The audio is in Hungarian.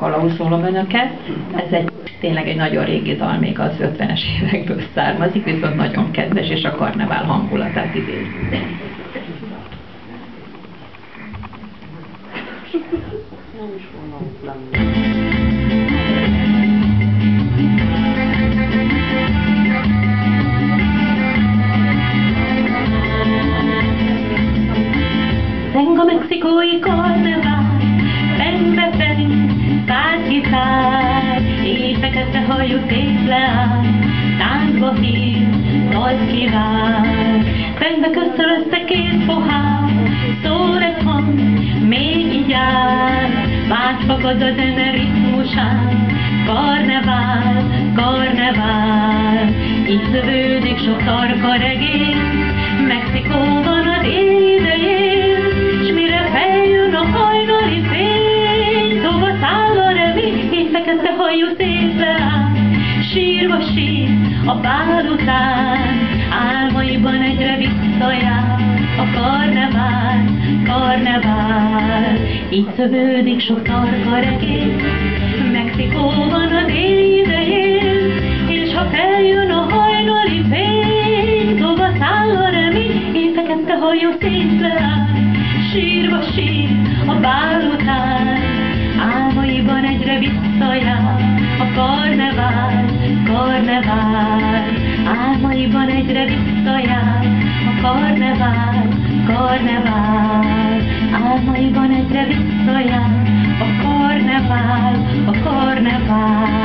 Kalauzolom önöket. Ez tényleg egy nagyon régi dal, még az 50-es évekből származik, viszont nagyon kedves, és a karnevál hangulatát idézi. Zeng a mexikói karnevál, fengbe feng, tárgitár, és fekete hajú szép leáll, táncba hív, dalt kíván. Fengbe köztől össze két pohár, szól egy hang, még így áll, vágy fakad a zene ritmusán. Karnevál, karnevál, így szövődik sok tarka regény, Mexikóban az idején, s mire feljön a hajnali fény, szóval száll a remény, így fekete hajú szép leáll, sírva sír a bál után, álmaiban egyre visszajár a karnevál, karnevál, így szövődik sok tarka regény, Mexikóban az idején, és ha feljön a hajnali fény, szóval száll a remény, így fekete hajú szép leáll, sírva sír a bál után, álmaiban egyre visszajár a karnevál, karnevál, álmaiban egyre visszajár a karnevál, karnevál, álmaiban egyre visszajár a karnevál, a karnevál.